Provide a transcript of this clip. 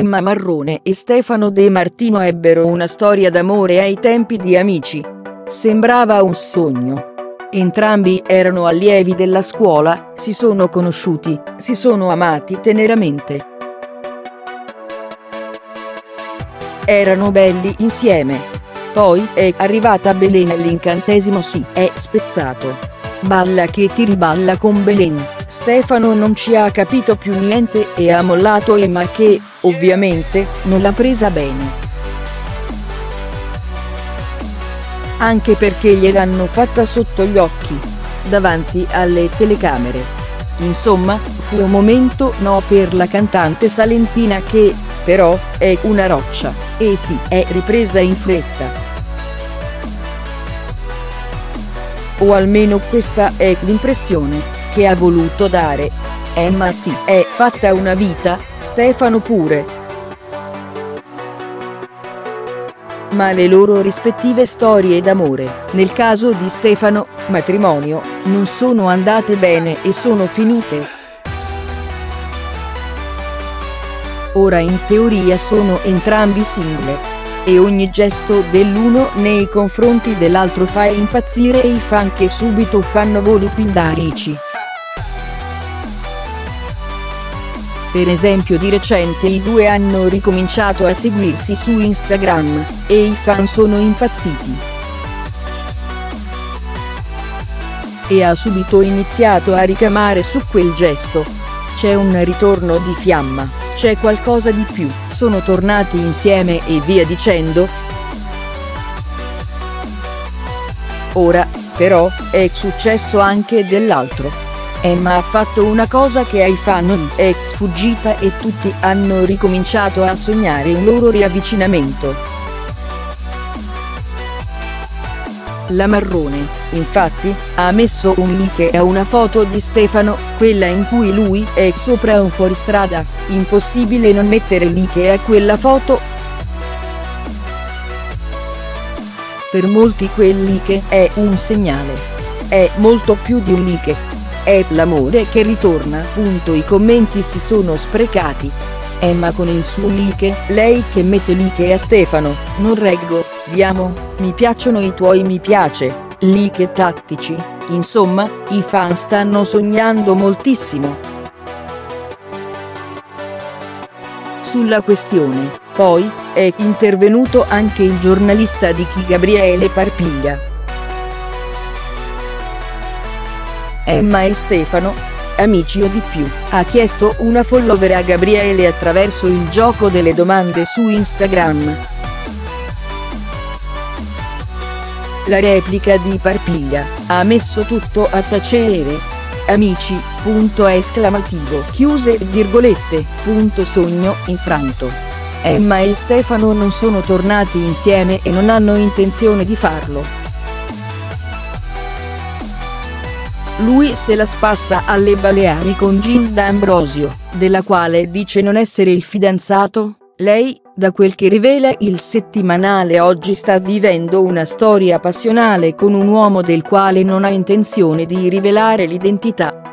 Emma Marrone e Stefano De Martino ebbero una storia d'amore ai tempi di Amici. Sembrava un sogno. Entrambi erano allievi della scuola, si sono conosciuti, si sono amati teneramente. Erano belli insieme. Poi è arrivata Belen e l'incantesimo si è spezzato. Balla che ti riballa con Belen. Stefano non ci ha capito più niente e ha mollato Emma che, ovviamente, non l'ha presa bene. Anche perché gliel'hanno fatta sotto gli occhi, davanti alle telecamere. Insomma, fu un momento no per la cantante salentina che, però, è una roccia, e si è ripresa in fretta. O almeno questa è l'impressione che ha voluto dare. Emma si è fatta una vita, Stefano pure. Ma le loro rispettive storie d'amore, nel caso di Stefano, matrimonio, non sono andate bene e sono finite. Ora in teoria sono entrambi single. E ogni gesto dell'uno nei confronti dell'altro fa impazzire i fan che subito fanno voli pindarici. Per esempio di recente i due hanno ricominciato a seguirsi su Instagram, e i fan sono impazziti. E ha subito iniziato a ricamare su quel gesto. C'è un ritorno di fiamma, c'è qualcosa di più, sono tornati insieme e via dicendo. Ora, però, è successo anche dell'altro. Emma ha fatto una cosa che ai fan non è sfuggita e tutti hanno ricominciato a sognare un loro riavvicinamento. La Marrone, infatti, ha messo un like a una foto di Stefano, quella in cui lui è sopra un fuoristrada. Impossibile non mettere like a quella foto. Per molti quel like è un segnale. È molto più di un like. È l'amore che ritorna. I commenti si sono sprecati. Emma con il suo like, lei che mette like a Stefano, non reggo, vi amo, mi piacciono i tuoi mi piace, like tattici, insomma, i fan stanno sognando moltissimo. Sulla questione, poi, è intervenuto anche il giornalista di Chi Gabriele Parpiglia. Emma e Stefano, amici o di più, ha chiesto una follower a Gabriele attraverso il gioco delle domande su Instagram. La replica di Parpiglia ha messo tutto a tacere. Amici, chiuse virgolette, sogno infranto. Emma e Stefano non sono tornati insieme e non hanno intenzione di farlo. Lui se la spassa alle Baleari con Gin D'Ambrosio, della quale dice non essere il fidanzato. Lei, da quel che rivela il settimanale Oggi, sta vivendo una storia passionale con un uomo del quale non ha intenzione di rivelare l'identità.